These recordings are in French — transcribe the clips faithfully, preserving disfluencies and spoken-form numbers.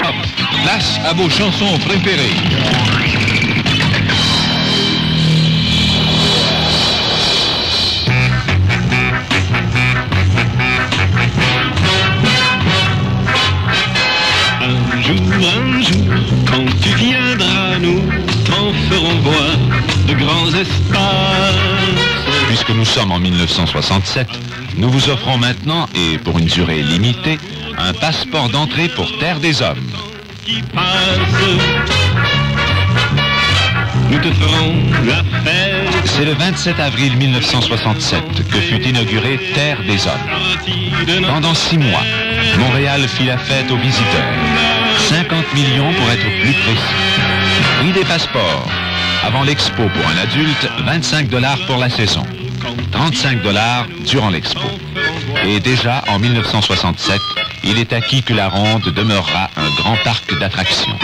Place à vos chansons préférées. Un jour, un jour, quand tu viendras, nous t'en ferons voir de grands espaces. Puisque nous sommes en mille neuf cent soixante-sept, nous vous offrons maintenant, et pour une durée limitée, un passeport d'entrée pour Terre des Hommes. Qui passe, nous te ferons la fête. C'est le vingt-sept avril mille neuf cent soixante-sept que fut inaugurée Terre des Hommes. Pendant six mois, Montréal fit la fête aux visiteurs. cinquante millions pour être plus précis. Prix des passeports. Avant l'expo pour un adulte, vingt-cinq dollars pour la saison. trente-cinq dollars durant l'expo. Et déjà, en mille neuf cent soixante-sept, il est acquis que la Ronde demeurera un grand parc d'attractions.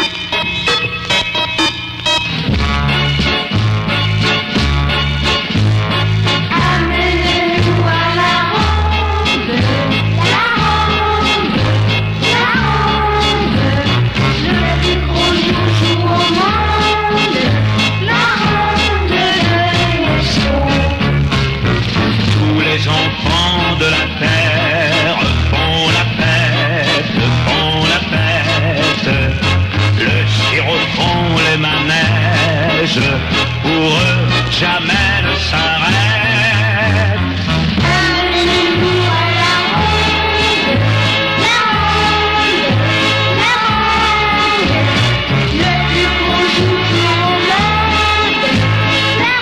Pour eux, jamais ne s'arrête. Amenez-nous à la ronde, la ronde, la ronde, le plus gros joujou au monde, la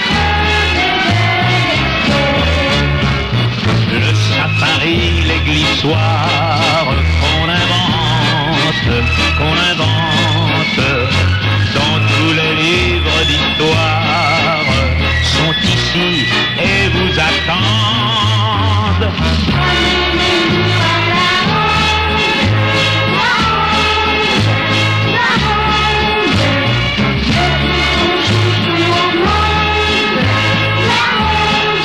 ronde de l'expo. Le safari, les glissoires qu'on invente, qu'on invente. Dans tous les livres d'histoire sont ici et vous attendent. Amenez-nous à la ronde, la ronde, la ronde, le plus gros joujou au monde, la ronde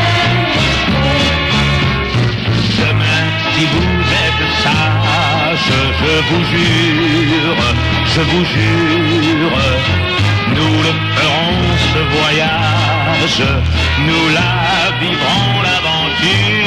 de l'expo. Demain, si vous êtes sage, je vous jure, je vous jure, nous le ferons ce voyage, nous la vivrons l'aventure.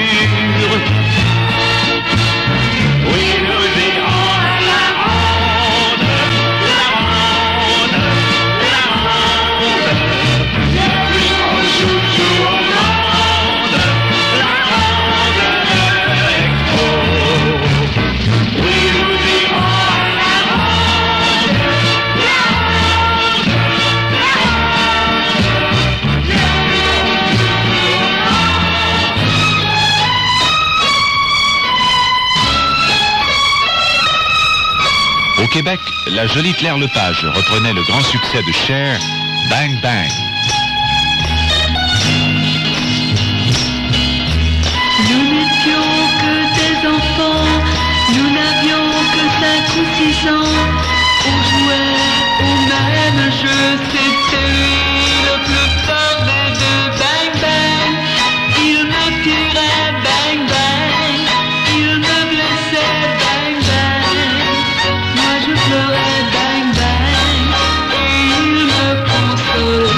Oui, nous irons à la ronde, la ronde, la ronde, le plus gros joujou au monde, la ronde de l'expo. Oui, nous irons à la ronde, la ronde, la ronde, le plus gros joujou au Au Québec, la jolie Claire Lepage reprenait le grand succès de Cher, Bang Bang. Nous n'étions que des enfants, nous n'avions que cinq ou six ans. On jouait au même jeu, c'était lui le plus fort des deux. Bang bang, il me tirait, bang bang, il me blessait, bang bang. Moi je pleurais, bang bang, et il me consolait.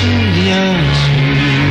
souviens-tu?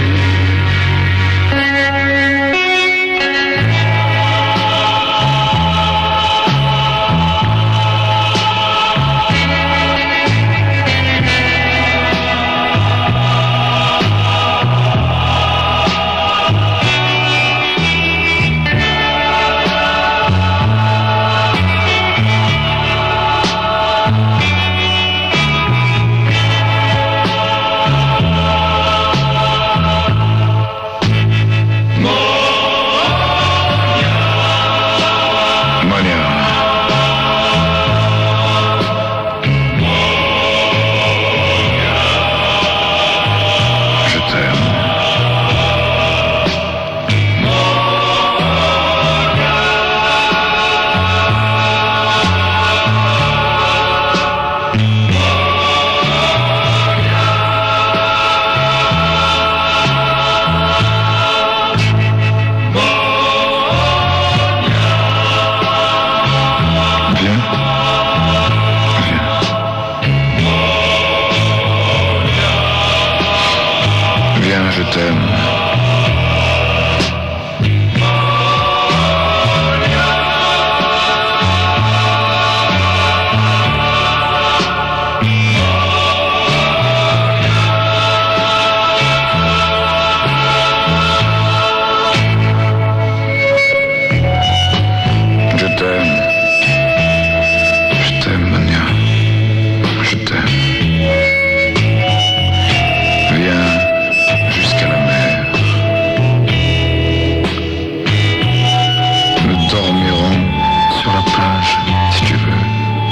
Je t'aime. Je t'aime. Je t'aime, Monia. Je t'aime. Viens jusqu'à la mer. Nous dormirons sur la plage, si tu veux.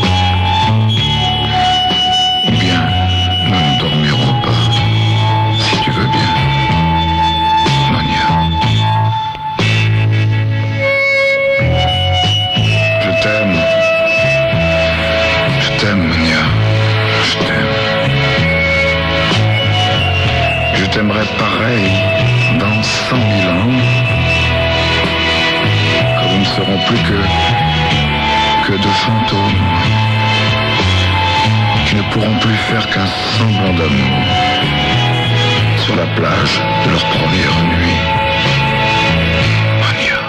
Ou bien, nous ne dormirons pas, si tu veux bien. Monia. Je t'aime. Je t'aime, Monia. Je t'aime. Je t'aimerai pareil dans cent mille ans, quand nous ne serons plus que, que de fantômes, qui ne pourront plus faire qu'un semblant d'amour sur la plage de leur première nuit. Monia.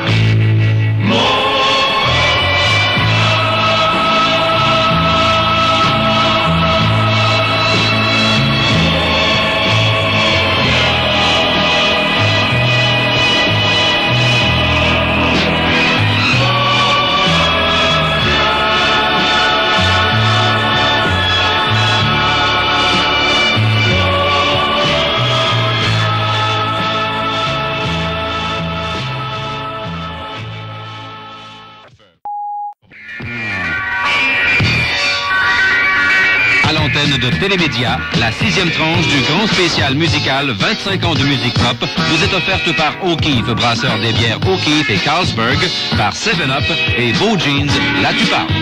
À l'antenne de Télémédia, la sixième tranche du grand spécial musical vingt-cinq ans de musique pop vous est offerte par O'Keeffe, brasseur des bières O'Keeffe et Carlsberg, par seven up et Beau Jeans, là tu parles.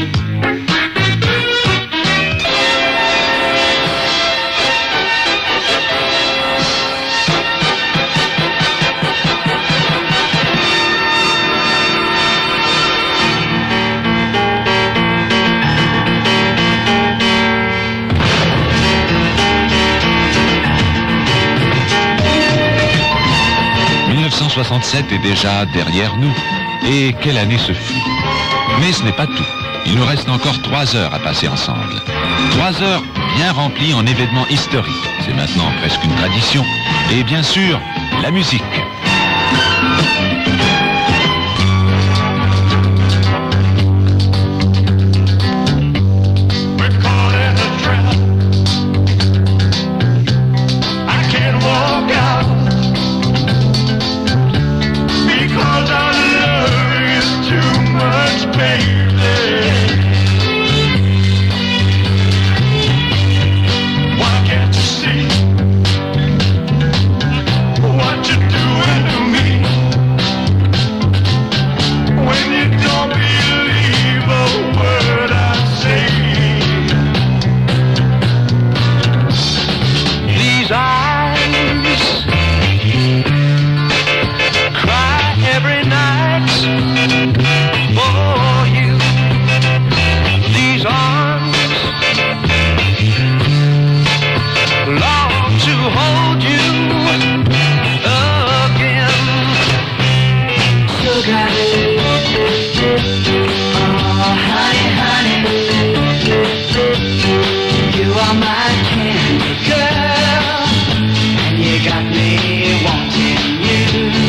mille neuf cent soixante-sept est déjà derrière nous. Et quelle année ce fut. Mais ce n'est pas tout. Il nous reste encore trois heures à passer ensemble. Trois heures bien remplies en événements historiques. C'est maintenant presque une tradition. Et bien sûr, la musique. What you doing? are my candy girl, and you got me wanting you.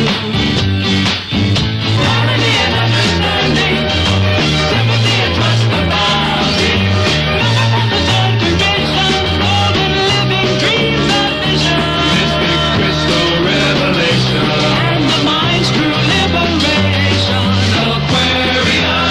Darling, and understanding, sympathy and trust about you. Inspiration, more than living dreams of vision. Mystic crystal revelation, and the mind's true liberation. Aquarium.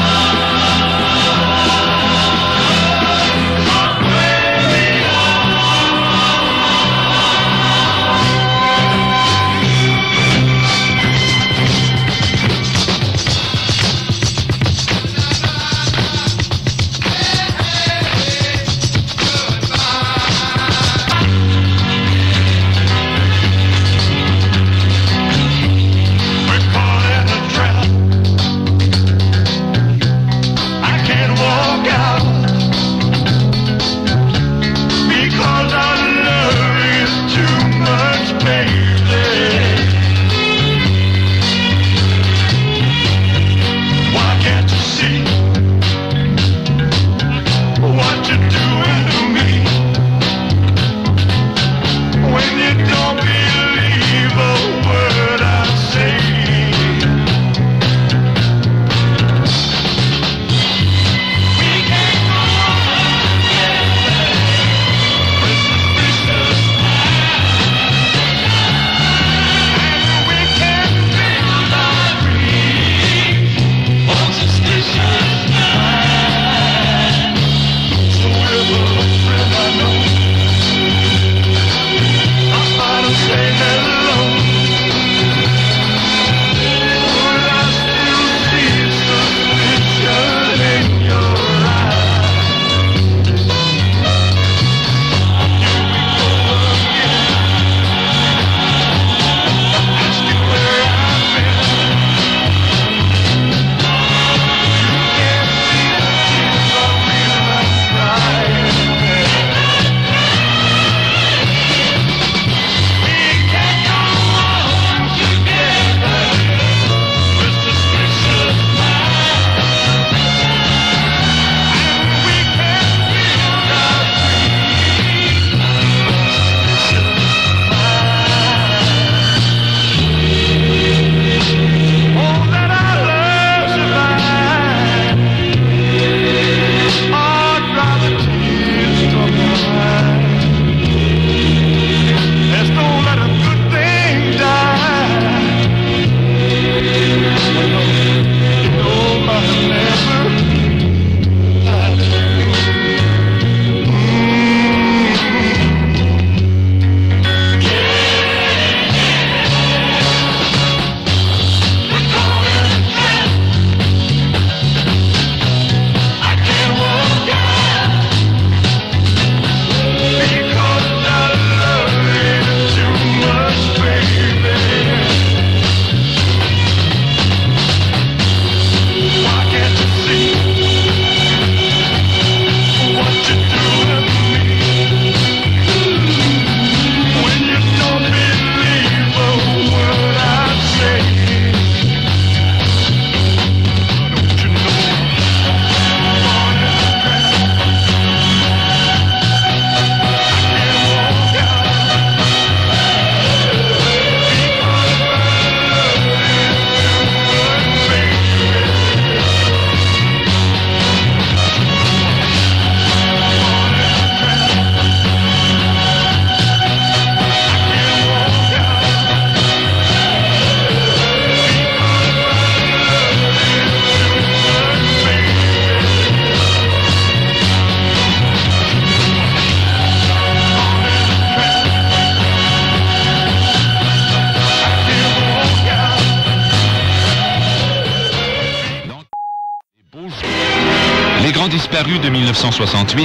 Les grands disparus de mille neuf cent soixante-huit,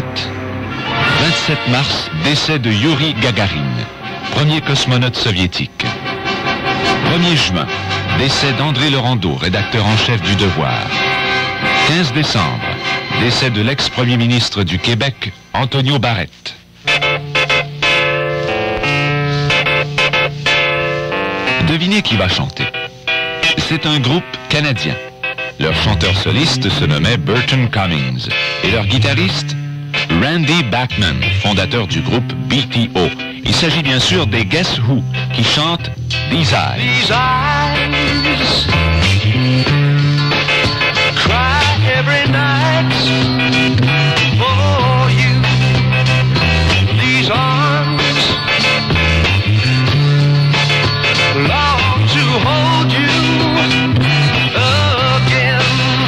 vingt-sept mars, décès de Youri Gagarin, premier cosmonaute soviétique. premier juin, décès d'André Lerandeau, rédacteur en chef du Devoir. quinze décembre, décès de l'ex-premier ministre du Québec, Antonio Barrette. Devinez qui va chanter. C'est un groupe canadien. Leur chanteur soliste se nommait Burton Cummings et leur guitariste, Randy Bachman, fondateur du groupe B T O. Il s'agit bien sûr des Guess Who qui chantent These Eyes. These eyes cry every night for you. These arms long to hold you again.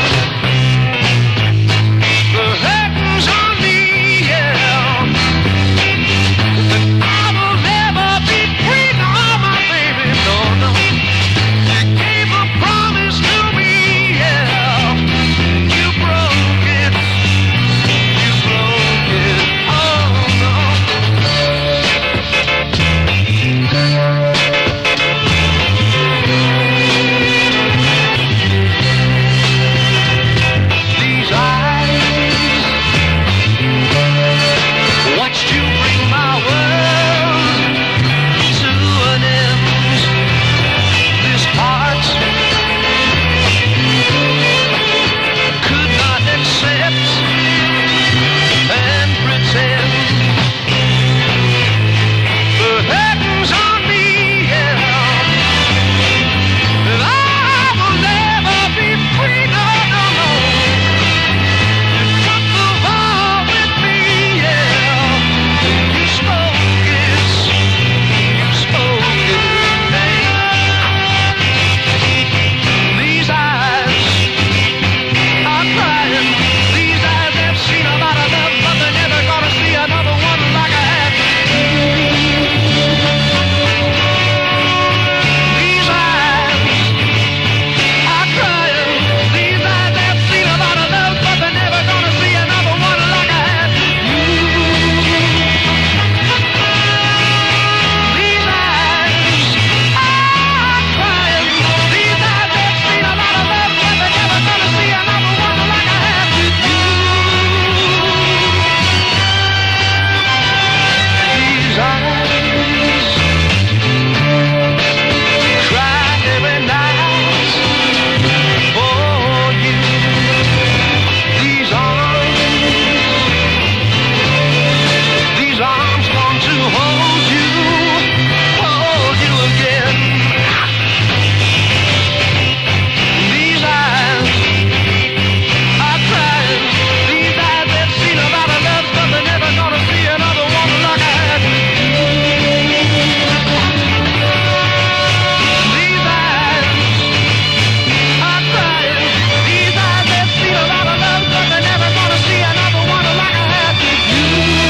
The heavens on me, yeah. And I will never be free, no, my baby, no, no. You gave a promise to me, yeah. You broke it, you broke it, oh no. These eyes watched you bring my world to an end. This heart could not accept and pretend. The heavens on me, yeah. And I will never be free, no, no, no. You took the vow with me, yeah. And you spoke it, you spoke it, babe. These eyes are crying. These eyes have seen a lot of love, but they're never gonna see another one like I have. These eyes are crying. These eyes have seen a lot of love, but they're never gonna see another one like I have. These eyes are crying. These eyes have seen a lot of love, but they're never gonna see another one like I have with you. These eyes cry every night for you. These arms, these arms long to hold you, hold you again. These eyes are crying. These eyes have seen a lot of love, but they're never gonna see another one like I have. These eyes are crying. These eyes have seen a lot of love, but they're never gonna see another one like I have with you.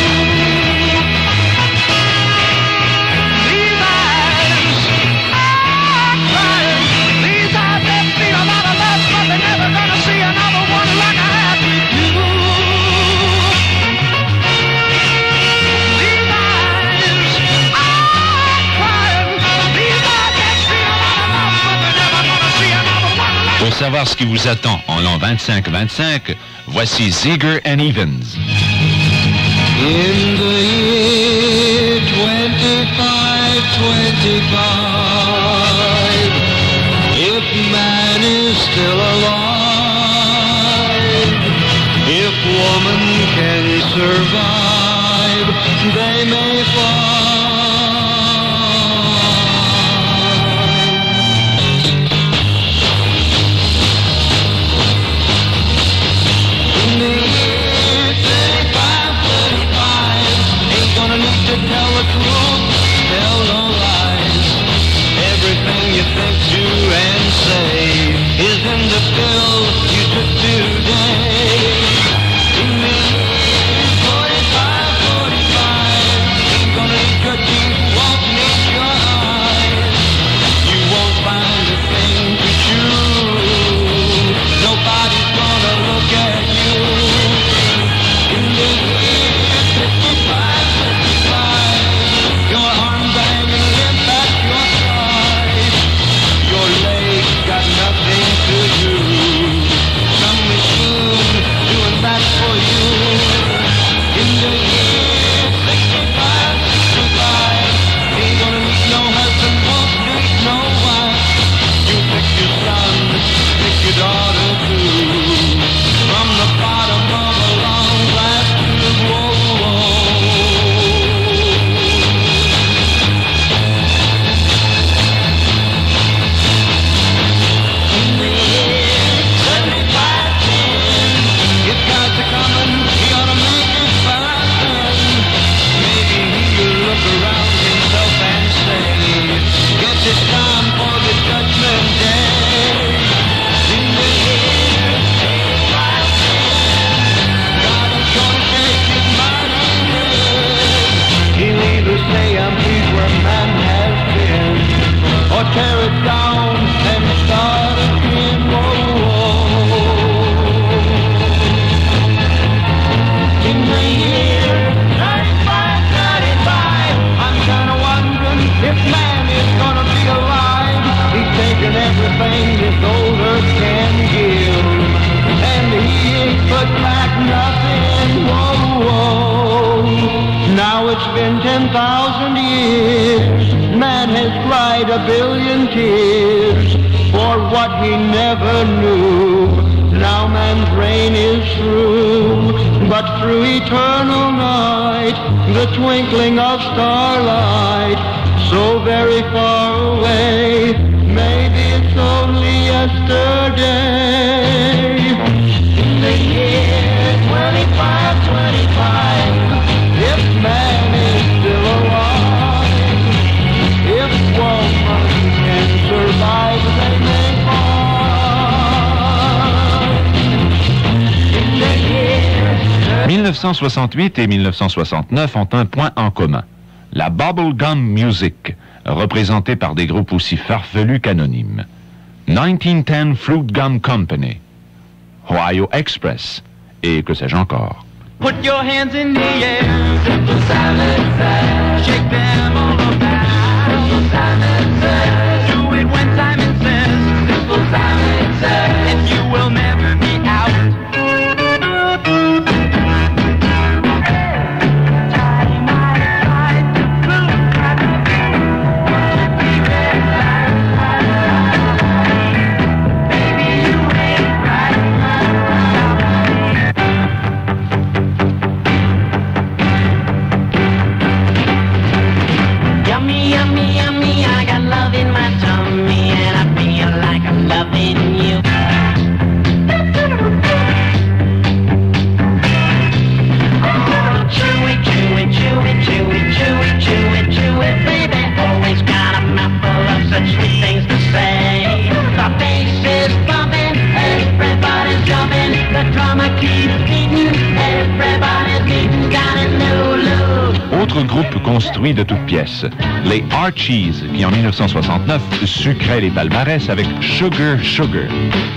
These eyes are crying. These eyes have seen a lot of love, but they're never gonna see another one like I have with you. These eyes are crying. These eyes have seen a lot of love, but they're never gonna see another one like. Pour savoir ce qui vous attend en l'an vingt-cinq vingt-cinq, voici Ziegler and Evans. In the year twenty-five twenty-five, if man is still alive, if woman can survive, they may find. In the year thirty-five thirty-five, ain't gonna need to tell the truth, tell no lies. Everything you think, do, and say is in the pill you took today. In the year forty-five forty-five, ain't gonna need your teeth, won't need your eyes. You won't find a thing to chew. Nobody's gonna look at you. In the year fifty-five fifty-five, your arms hanging limp at your side. Your legs got nothing to do. ten thousand years, man has cried a billion tears for what he never knew. Now man's reign is through, but through eternal night, the twinkling of starlight, so very far away, maybe it's only yesterday. In the year twenty-five twenty-five, if man is still alive, if woman can survive, they may find. mille neuf cent soixante-huit et mille neuf cent soixante-neuf ont un point en commun. La bubblegum music, représentée par des groupes aussi farfelus qu'anonymes. dix-neuf dix Fruit Gum Company, Ohio Express, et que sais-je encore. Put your hands in the air, simple Simon says. Shake them all about, simple Simon says. Do it when Simon says, simple Simon says. And you will never be out. Autre groupe construit de toutes pièces, les Archies, qui en mille neuf cent soixante-neuf sucraient les palmarès avec Sugar Sugar.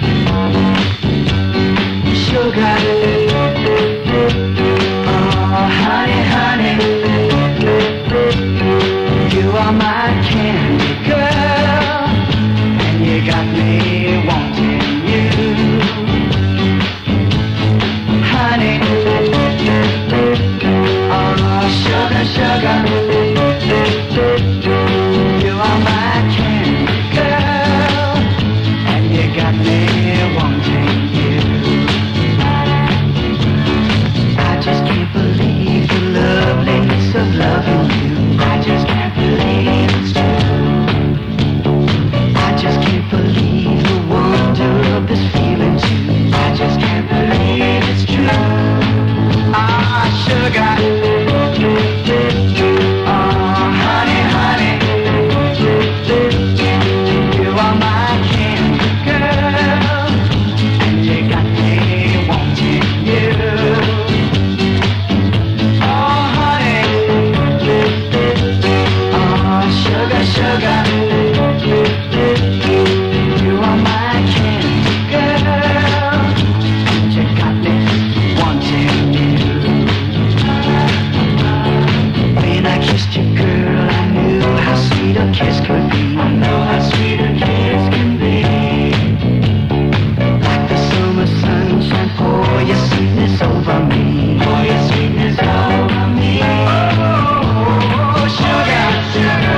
Sugar, oh honey, honey, you are my candy girl, and you got me wanting you, honey, oh sugar, sugar, you are my candy girl, and you got me wanting you. I just can't believe the loveliness of loving you. I just can't believe it's true. I just can't believe the wonder of this feeling too. I just can't believe it's true. Ah, sugar. Oh, honey, honey. You are my candy girl, and you got me wanting you. Sugar, sugar, you are my candy girl, and you got me wanting you. When I kissed you, girl, I knew how sweet a kiss could be. I know how sweet a kiss can be. Like the summer sunshine, pour your sweetness over me. Pour your sweetness over me. Oh, sugar, sugar.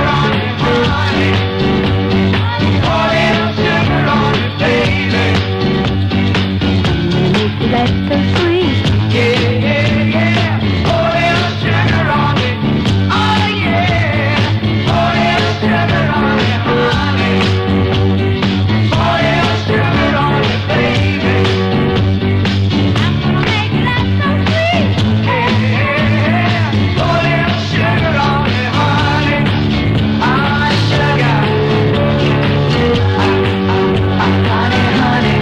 That's so sweet. Yeah, yeah, yeah. Pour little sugar on it. Oh, yeah. Pour little sugar on it, honey. Pour little sugar on it, baby. I'm gonna make that so sweet. Yeah, yeah. Pour little sugar on it, honey. Ah, sugar. Ah, ah, ah, honey, honey.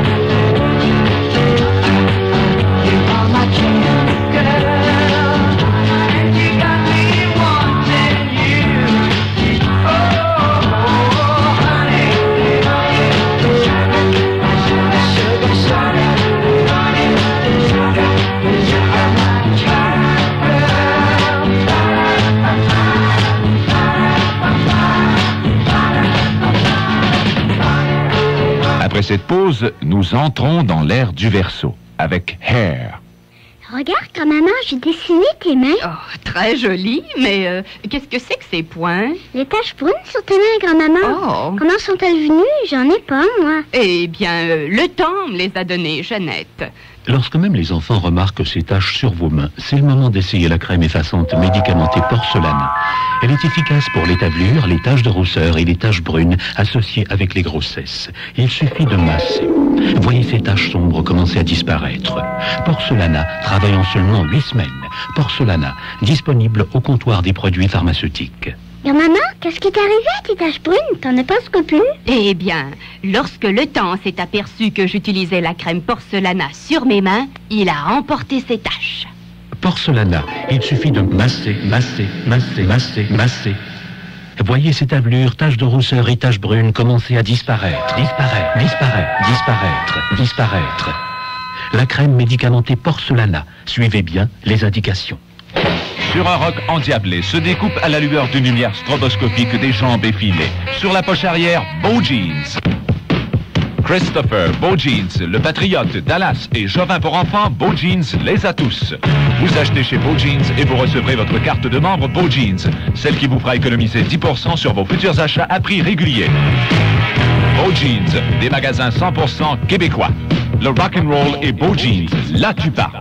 Après cette pause, nous entrons dans l'ère du verso, avec Hair. Regarde, grand-maman, j'ai dessiné tes mains. Oh, très joli, mais euh, qu'est-ce que c'est que ces points? Les taches brunes sur tes mains, grand-maman. Oh. Comment sont-elles venues? J'en ai pas, moi. Eh bien, euh, le temps me les a données, Jeannette. Lorsque même les enfants remarquent ces taches sur vos mains, c'est le moment d'essayer la crème effaçante médicamentée Porcelana. Elle est efficace pour l'établure, les taches de rousseur et les taches brunes associées avec les grossesses. Il suffit de masser. Voyez ces taches sombres commencer à disparaître. Porcelana travaille en seulement huit semaines. Porcelana, disponible au comptoir des produits pharmaceutiques. Grand-maman, qu'est-ce qui t'est arrivé à tes taches brunes? T'en as presque plus? Eh bien, lorsque le temps s'est aperçu que j'utilisais la crème Porcelana sur mes mains, il a emporté ses taches. Porcelana, il suffit de masser, masser, masser, masser, masser. Voyez ces tablures, taches de rousseur et taches brunes commencer à disparaître, disparaître, disparaître, disparaître, disparaître. La crème médicamentée Porcelana. Suivez bien les indications. Sur un roc endiablé, se découpe à la lueur d'une lumière stroboscopique des jambes effilées. Sur la poche arrière, Beau Jeans. Christopher, Beau Jeans, Le Patriote, Dallas et Jovin pour enfants, Beau Jeans les a tous. Vous achetez chez Beau Jeans et vous recevrez votre carte de membre Beau Jeans, celle qui vous fera économiser dix pour cent sur vos futurs achats à prix régulier. Beau Jeans, des magasins cent pour cent québécois. Le rock'n'roll et Beau Jeans, là tu parles.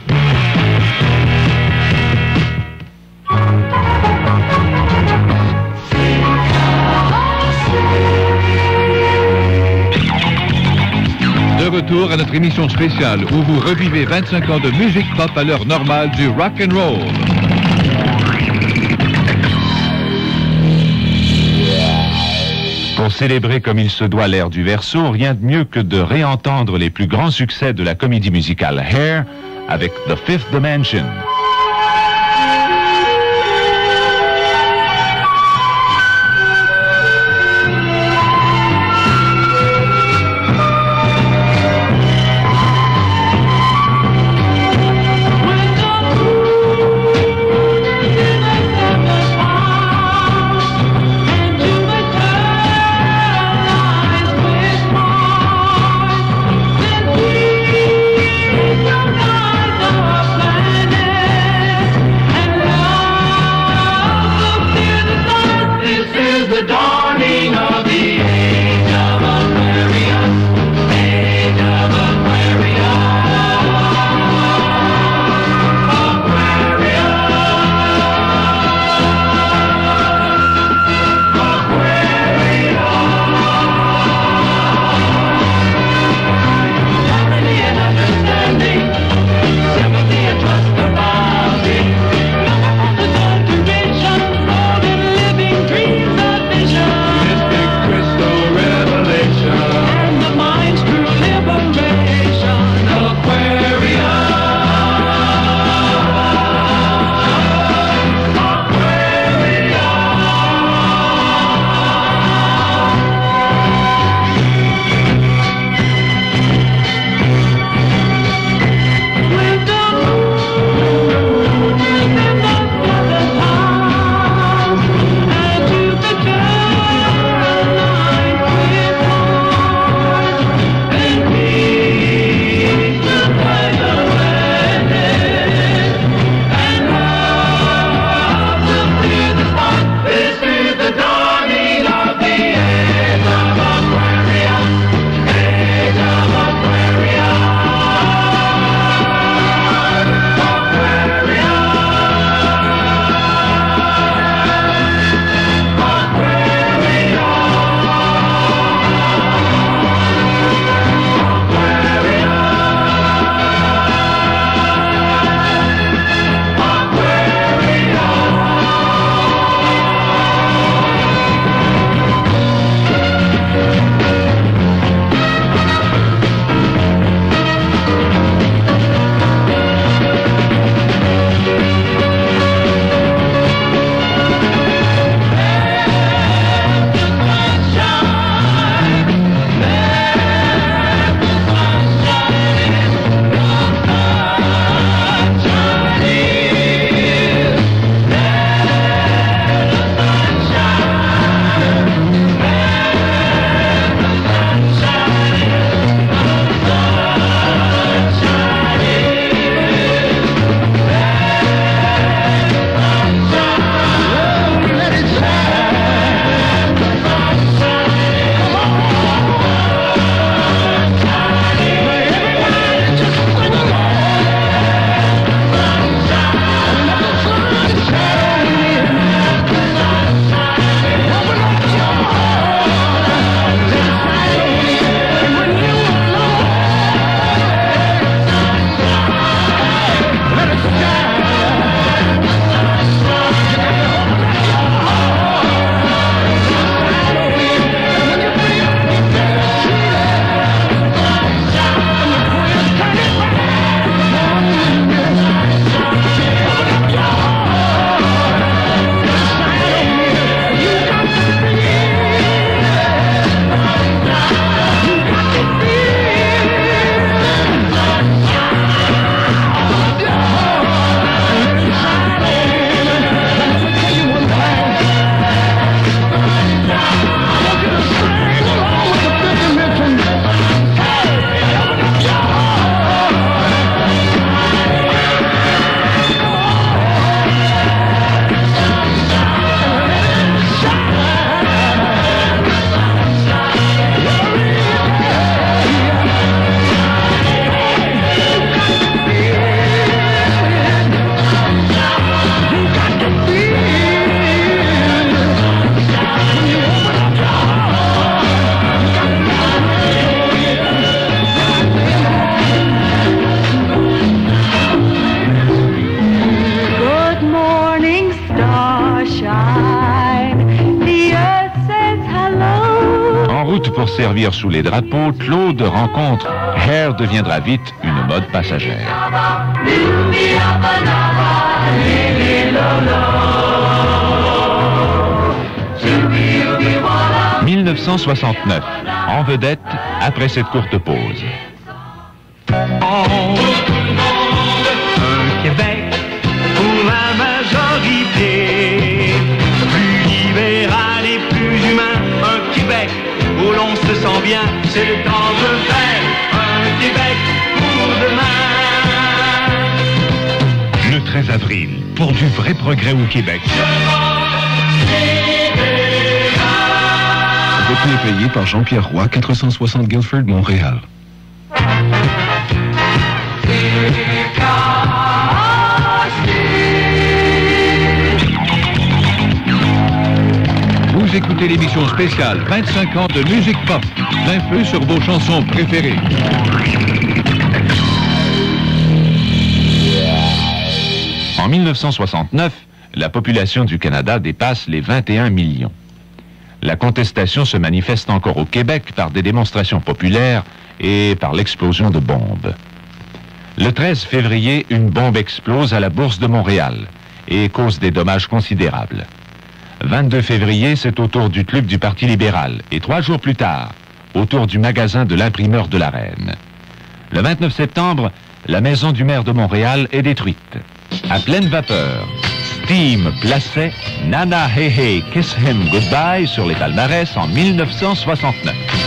De retour à notre émission spéciale où vous revivez vingt-cinq ans de musique pop à l'heure normale du rock and roll. Pour célébrer comme il se doit l'ère du Verseau, rien de mieux que de réentendre les plus grands succès de la comédie musicale Hair avec The Fifth Dimension. Planet servir sous les drapeaux, Claude rencontre Hair deviendra vite une mode passagère. mille neuf cent soixante-neuf, en vedette après cette courte pause. Un Québec pour la majorité, plus libéral et plus humain. Un Québec où l'on se sent bien, c'est le temps de faire un Québec pour demain. Le treize avril, pour du vrai progrès au Québec. Retenu payé par Jean-Pierre Roy, quatre cent soixante Guilford, Montréal. Vous écoutez l'émission spéciale vingt-cinq ans de musique pop. Plein feu sur vos chansons préférées. En mille neuf cent soixante-neuf, la population du Canada dépasse les vingt et un millions. La contestation se manifeste encore au Québec par des démonstrations populaires et par l'explosion de bombes. Le treize février, une bombe explose à la Bourse de Montréal et cause des dommages considérables. vingt-deux février, c'est au tour du club du Parti libéral et trois jours plus tard, au tour du magasin de l'imprimeur de la Reine. Le vingt-neuf septembre, la maison du maire de Montréal est détruite. À pleine vapeur, Steam plaçait Nana Hey Hey Kiss Him Goodbye sur les palmarès en mille neuf cent soixante-neuf.